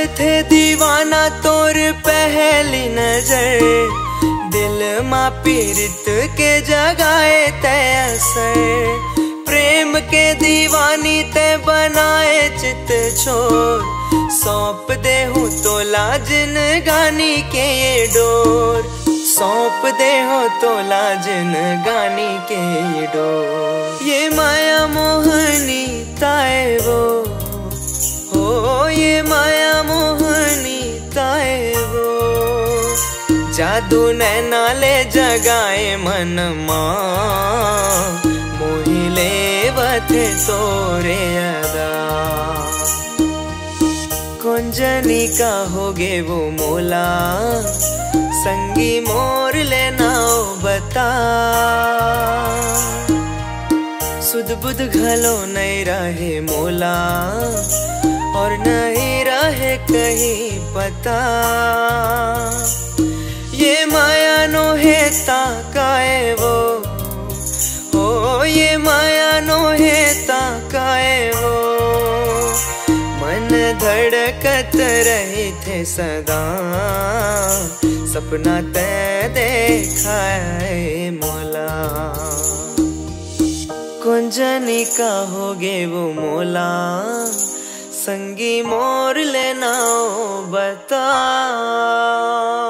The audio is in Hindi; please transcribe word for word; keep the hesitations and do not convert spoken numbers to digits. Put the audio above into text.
थे दीवाना तोर पहली नजर, दिल माँ पीरित के जगाए ते असर। प्रेम के दीवानी ते बनाए चित छोर, सौंप दे हूँ तो लाजिन गानी के ये डोर। सौंप दे हो तो लाजिन गानी के ये डोर। ये माया मोहनी ताए वो हो, ये माया मोहनी ताए वो। जादू नैना ले जगाए मन माँ, मोहिले वथे तोरे अदा। कुंजनी का होगे वो मोला, संगी मोर लेना बता। सुध बुध घलो नहीं रहे मोला, और नहीं रहे कहीं पता। ये माया नो हेता काए वो हो, ये माया नो हेता काए वो। मन धड़कत रहे थे सदा, सपना तै देखा है मोला। कुंजनी का होगे वो मोला, संगी मोर लेना बता।